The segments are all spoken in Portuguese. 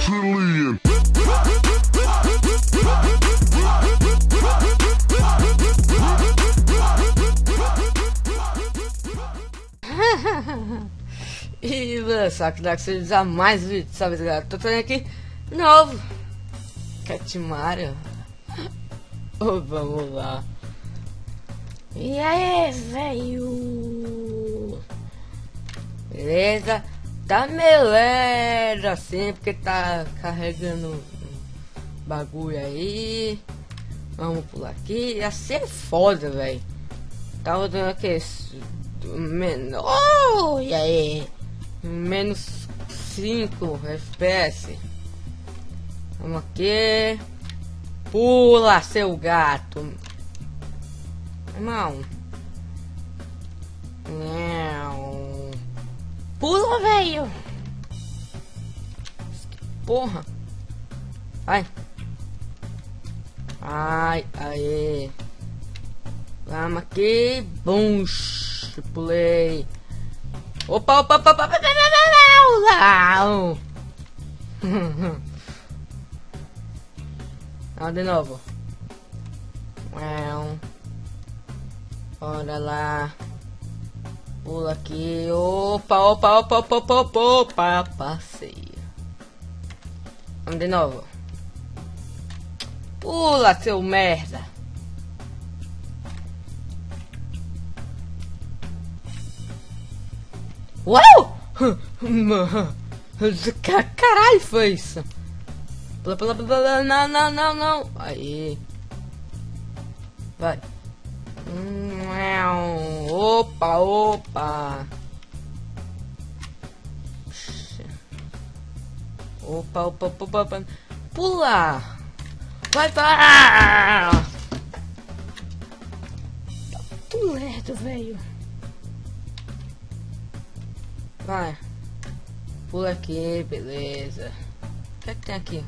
trillion. E só que dá que você usar mais vídeos, sabe, galera? Tô trazendo aqui novo Cat Mario. Oh, vamos lá. E aí, velho? Beleza? Tá meio leve assim, porque tá carregando bagulho aí. Vamos pular aqui. Assim é foda, velho. Tá rodando aqui. Oh, e aí? Menos 5 FPS. Vamos aqui. Pula, seu gato. Irmão. Não. Pula, velho. Porra. Vai. Ai, aê. Vamos aqui. Bum. Pulei. Opa, opa, opa, opa, opa, não. Não, de novo. Bora lá. Pula aqui. Opa, opa, opa, opa, opa, opa, opa. Passei. Vamos de novo. Pula, seu merda. Uau! Caralho, foi isso? Pula, pula, pula, não, não, não, não. Aí. Vai. Opa, opa. Opa, opa, opa, opa. Pula. Vai, vai. Tudo lerdo, velho. Vai. Pula aqui, beleza. O que é que tem aqui?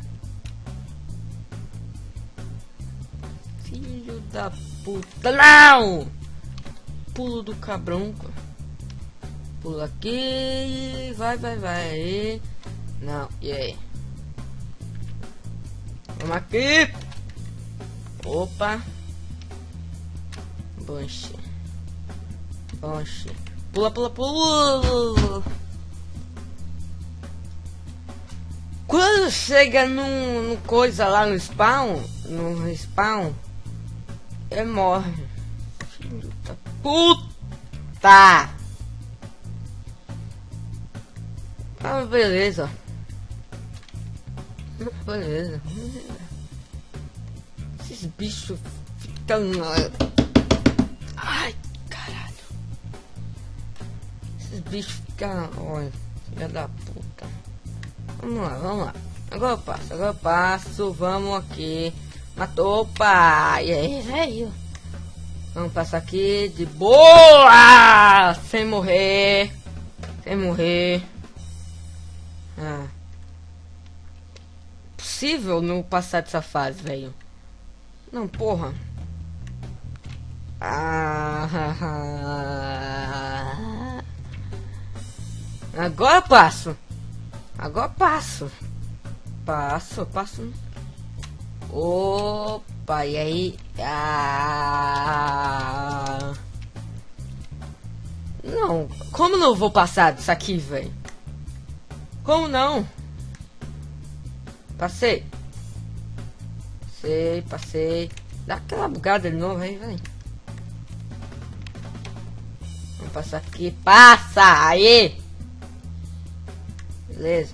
Filho da puta. Não! Pulo do cabrão. Pula aqui. Vai, vai, vai. Não, e aí? Vamos aqui. Opa. Bonche. Bonche. Pula, pula, pula. Quando chega no coisa lá no spawn, ele morre. Filho da puta. Ah, beleza. Beleza. Esses bichos ficam... Ai, caralho. Esses bichos ficam... Olha, filha da puta. Vamos lá, vamos lá. Agora eu passo, vamos aqui. Matou, opa! E aí, velho? Vamos passar aqui de boa! Sem morrer. Sem morrer. Ah. Possível não passar dessa fase, velho. Não, porra. Agora eu passo. Agora passo. Passo. Opa, e aí? Não, como não vou passar disso aqui, velho? Como não? Passei. Passei. Dá aquela bugada de novo aí, velho. Vamos passar aqui. Passa! Aí! Beleza.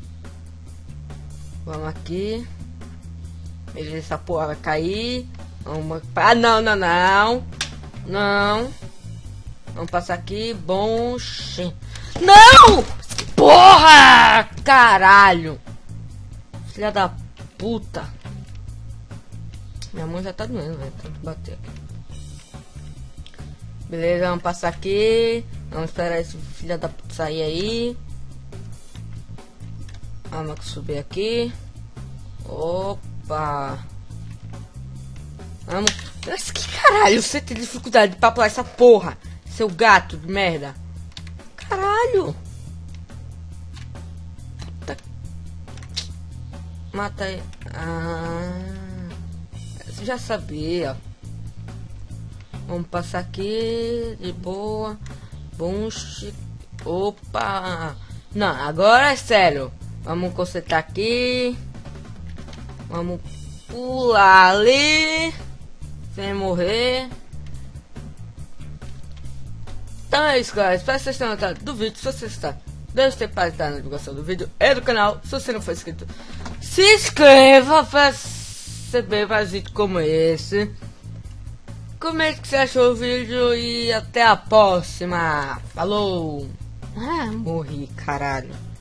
Vamos aqui. Beleza, essa porra vai cair. Vamos... Ah, não, não, não. Não. Vamos passar aqui. Bom. Não! Porra! Caralho! Filha da puta. Minha mão já tá doendo, velho. Tanto bater aqui. Beleza, vamos passar aqui. Vamos esperar esse filho da puta sair aí. Vamos subir aqui. Opa. Vamos. Mas que caralho, você tem dificuldade pra pular essa porra, seu gato de merda. Caralho. Puta. Mata aí. Você já sabia. Vamos passar aqui de boa. Bunch. Opa. Não, agora é sério. Vamos consertar aqui. Vamos pular ali. Sem morrer. Então é isso, galera. Espero que vocês tenham gostado do vídeo. Se você está, deixe ter para na divulgação do vídeo e do canal. Se você não for inscrito, se inscreva para receber mais vídeos como esse. Comente o que você achou do vídeo e até a próxima. Falou! Morri, caralho.